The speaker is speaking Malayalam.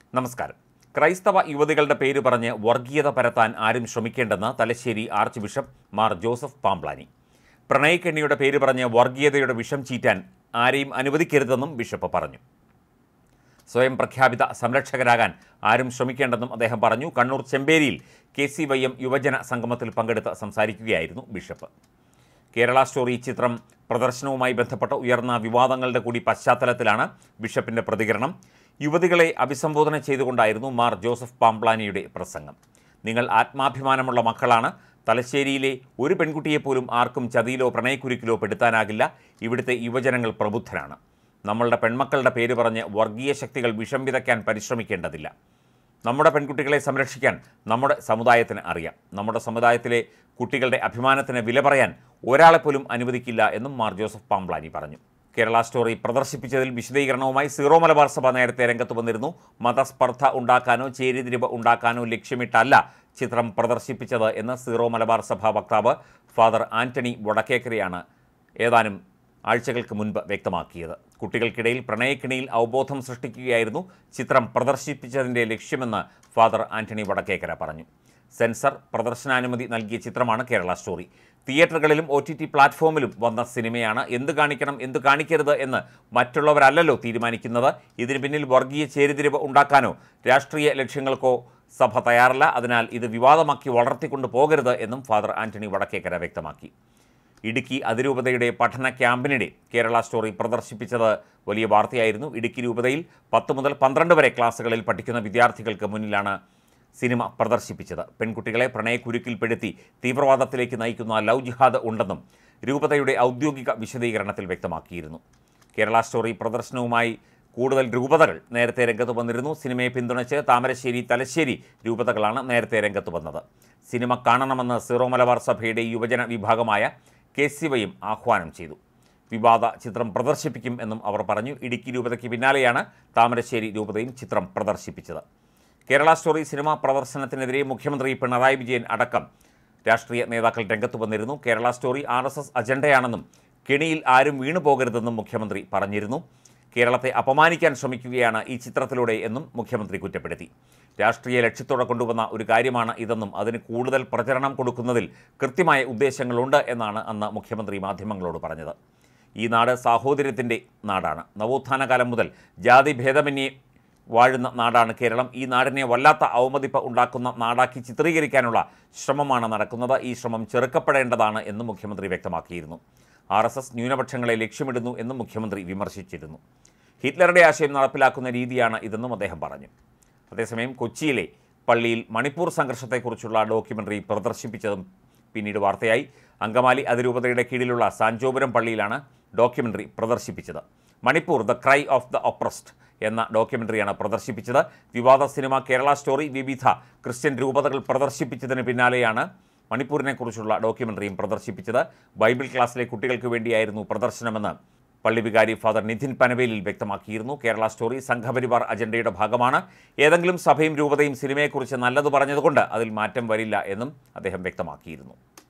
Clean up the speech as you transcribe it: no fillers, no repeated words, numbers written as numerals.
നമസ്കാരം. ക്രൈസ്തവ യുവതികളുടെ പേര് പറഞ്ഞ് വർഗീയത പരത്താൻ ആരും ശ്രമിക്കേണ്ടെന്ന് Thalassery arch bishop Mar Joseph Pamplany. പ്രണയക്കെണിയുടെ പേര് പറഞ്ഞ് വർഗീയതയുടെ വിഷം ചീറ്റാൻ ആരെയും അനുവദിക്കരുതെന്നും ബിഷപ്പ് പറഞ്ഞു. സ്വയം പ്രഖ്യാപിത സംരക്ഷകരാകാൻ ആരും ശ്രമിക്കേണ്ടെന്നും അദ്ദേഹം പറഞ്ഞു. കണ്ണൂർ ചെമ്പേരിയിൽ KCYM യുവജന സംഗമത്തിൽ പങ്കെടുത്ത് സംസാരിക്കുകയായിരുന്നു ബിഷപ്പ്. കേരള സ്റ്റോറി ചിത്രം പ്രദർശനവുമായി ബന്ധപ്പെട്ട ഉയർന്ന വിവാദങ്ങളുടെ കൂടി പശ്ചാത്തലത്തിലാണ് ബിഷപ്പിൻ്റെ പ്രതികരണം. യുവതികളെ അഭിസംബോധന ചെയ്തുകൊണ്ടായിരുന്നു മാർ ജോസഫ് പാംപ്ലാനിയുടെ പ്രസംഗം. നിങ്ങൾ ആത്മാഭിമാനമുള്ള മക്കളാണ്. തലശ്ശേരിയിലെ ഒരു പെൺകുട്ടിയെപ്പോലും ആർക്കും ചതിയിലോ പ്രണയക്കുരുക്കിലോ പെടുത്താനാകില്ല. ഇവിടുത്തെ യുവജനങ്ങൾ പ്രബുദ്ധരാണ്. നമ്മളുടെ പെൺമക്കളുടെ പേര് പറഞ്ഞ് വർഗീയ ശക്തികൾ വിഷം വിതയ്ക്കാൻ പരിശ്രമിക്കേണ്ടതില്ല. നമ്മുടെ പെൺകുട്ടികളെ സംരക്ഷിക്കാൻ നമ്മുടെ സമുദായത്തിന് അറിയാം. നമ്മുടെ സമുദായത്തിലെ കുട്ടികളുടെ അഭിമാനത്തിന് വില പറയാൻ ഒരാളെപ്പോലും അനുവദിക്കില്ല എന്നും മാർ ജോസഫ് പാംപ്ലാനി പറഞ്ഞു. കേരള സ്റ്റോറി പ്രദർശിപ്പിച്ചതിൽ വിശദീകരണവുമായി സീറോ മലബാർ സഭ നേരത്തെ രംഗത്ത് വന്നിരുന്നു. മതസ്പർദ്ധ ഉണ്ടാക്കാനോ ചേരിതിരിവ് ഉണ്ടാക്കാനോ ലക്ഷ്യമിട്ടല്ല ചിത്രം പ്രദർശിപ്പിച്ചത് എന്ന് സീറോ മലബാർ സഭ വക്താവ് ഫാദർ ആന്റണി വടക്കേക്കരയാണ് ഏതാനും ആഴ്ചകൾക്ക് മുൻപ് വ്യക്തമാക്കിയത്. കുട്ടികൾക്കിടയിൽ പ്രണയക്കിണിയിൽ അവബോധം സൃഷ്ടിക്കുകയായിരുന്നു ചിത്രം പ്രദർശിപ്പിച്ചതിൻ്റെ ലക്ഷ്യമെന്ന് ഫാദർ ആന്റണി വടക്കേക്കര പറഞ്ഞു. സെൻസർ പ്രദർശനാനുമതി നൽകിയ ചിത്രമാണ് കേരള സ്റ്റോറി. തിയേറ്ററുകളിലും OTT പ്ലാറ്റ്ഫോമിലും വന്ന സിനിമയാണ്. എന്ത് കാണിക്കണം എന്ത് കാണിക്കരുത് എന്ന് മറ്റുള്ളവരല്ലല്ലോ തീരുമാനിക്കുന്നത്. ഇതിന് പിന്നിൽ വർഗീയ ചേരിതിരിവ് ഉണ്ടാക്കാനോ രാഷ്ട്രീയ ലക്ഷ്യങ്ങൾക്കോ സഭ തയ്യാറല്ല. അതിനാൽ ഇത് വിവാദമാക്കി വളർത്തിക്കൊണ്ടു പോകരുത് എന്നും ഫാദർ ആന്റണി വടക്കേക്കര വ്യക്തമാക്കി. ഇടുക്കി അതിരൂപതയുടെ പഠന ക്യാമ്പിനിടെ കേരള സ്റ്റോറി പ്രദർശിപ്പിച്ചത് വലിയ വാർത്തയായിരുന്നു. ഇടുക്കി രൂപതയിൽ 10 മുതൽ 12 വരെ ക്ലാസ്സുകളിൽ പഠിക്കുന്ന വിദ്യാർത്ഥികൾക്ക് മുന്നിലാണ് സിനിമ പ്രദർശിപ്പിച്ചത്. പെൺകുട്ടികളെ പ്രണയക്കുരുക്കിൽപ്പെടുത്തി തീവ്രവാദത്തിലേക്ക് നയിക്കുന്ന ലവ് ജിഹാദ് ഉണ്ടെന്നും രൂപതയുടെ ഔദ്യോഗിക വിശദീകരണത്തിൽ വ്യക്തമാക്കിയിരുന്നു. കേരള സ്റ്റോറി പ്രദർശനവുമായി കൂടുതൽ രൂപതകൾ നേരത്തെ രംഗത്ത് വന്നിരുന്നു. സിനിമയെ പിന്തുണച്ച് താമരശ്ശേരി, തലശ്ശേരി രൂപതകളാണ് നേരത്തെ രംഗത്ത് വന്നത്. സിനിമ കാണണമെന്ന് സീറോ മലബാർ സഭയുടെ യുവജന വിഭാഗമായ KCYM ആഹ്വാനം ചെയ്തു. വിവാദ ചിത്രം പ്രദർശിപ്പിക്കും എന്നും അവർ പറഞ്ഞു. ഇടുക്കി രൂപതയ്ക്ക് പിന്നാലെയാണ് താമരശ്ശേരി രൂപതയും ചിത്രം പ്രദർശിപ്പിച്ചത്. കേരള സ്റ്റോറി സിനിമാ പ്രദർശനത്തിനെതിരെ മുഖ്യമന്ത്രി പിണറായി വിജയൻ അടക്കം രാഷ്ട്രീയ നേതാക്കൾ രംഗത്ത് വന്നിരുന്നു. കേരള സ്റ്റോറി RSS അജണ്ടയാണെന്നും കെണിയിൽ ആരും വീണു പോകരുതെന്നും മുഖ്യമന്ത്രി പറഞ്ഞിരുന്നു. കേരളത്തെ അപമാനിക്കാൻ ശ്രമിക്കുകയാണ് ഈ ചിത്രത്തിലൂടെ എന്നും മുഖ്യമന്ത്രി കുറ്റപ്പെടുത്തി. രാഷ്ട്രീയ ലക്ഷ്യത്തോടെ കൊണ്ടുവന്ന ഒരു കാര്യമാണ് ഇതെന്നും അതിന് കൂടുതൽ പ്രചരണം കൊടുക്കുന്നതിൽ കൃത്യമായ ഉദ്ദേശങ്ങളുണ്ട് എന്നാണ് അന്ന് മുഖ്യമന്ത്രി മാധ്യമങ്ങളോട് പറഞ്ഞത്. ഈ നാട് സാഹോദര്യത്തിൻ്റെ നാടാണ്. നവോത്ഥാന കാലം മുതൽ ജാതി ഭേദമന്യേ വാഴുന്ന നാടാണ് കേരളം. ഈ നാടിനെ വല്ലാത്ത അവമതിപ്പ് ഉണ്ടാക്കുന്ന നാടാക്കി ചിത്രീകരിക്കാനുള്ള ശ്രമമാണ് നടക്കുന്നത്. ഈ ശ്രമം ചെറുക്കപ്പെടേണ്ടതാണ് എന്നും മുഖ്യമന്ത്രി വ്യക്തമാക്കിയിരുന്നു. RSS ന്യൂനപക്ഷങ്ങളെ ലക്ഷ്യമിടുന്നു എന്നും മുഖ്യമന്ത്രി വിമർശിച്ചിരുന്നു. ഹിറ്റ്ലറുടെ ആശയം നടപ്പിലാക്കുന്ന രീതിയാണ് ഇതെന്നും അദ്ദേഹം പറഞ്ഞു. അതേസമയം കൊച്ചിയിലെ പള്ളിയിൽ മണിപ്പൂർ സംഘർഷത്തെക്കുറിച്ചുള്ള ഡോക്യുമെൻ്ററി പ്രദർശിപ്പിച്ചതും പിന്നീട് വാർത്തയായി. അങ്കമാലി അതിരൂപതയുടെ കീഴിലുള്ള സാഞ്ചോപുരം പള്ളിയിലാണ് ഡോക്യുമെൻ്ററി പ്രദർശിപ്പിച്ചത്. Manipur the cry of the oppressed എന്ന ഡോക്യുമെൻ്ററിയാണ് പ്രദർശിപ്പിച്ചത്. വിവാദ സിനിമ കേരള സ്റ്റോറി വിവിധ ക്രിസ്ത്യൻ രൂപതകൾ പ്രദർശിപ്പിച്ചതിന് പിന്നാലെയാണ് മണിപ്പൂരിനെക്കുറിച്ചുള്ള ഡോക്യുമെൻ്ററിയും പ്രദർശിപ്പിച്ചത്. ബൈബിൾ ക്ലാസ്സിലെ കുട്ടികൾക്ക് വേണ്ടിയായിരുന്നു പ്രദർശനമെന്ന് പള്ളി വികാരി ഫാദർ നിധിൻ പനവേലിൽ വ്യക്തമാക്കിയിരുന്നു. കേരള സ്റ്റോറി സംഘപരിവാർ അജണ്ടയുടെ ഭാഗമാണ്. ഏതെങ്കിലും സഭയും രൂപതയും സിനിമയെക്കുറിച്ച് നല്ലത് പറഞ്ഞതുകൊണ്ട് അതിൽ മാറ്റം വരില്ല എന്നും അദ്ദേഹം വ്യക്തമാക്കിയിരുന്നു.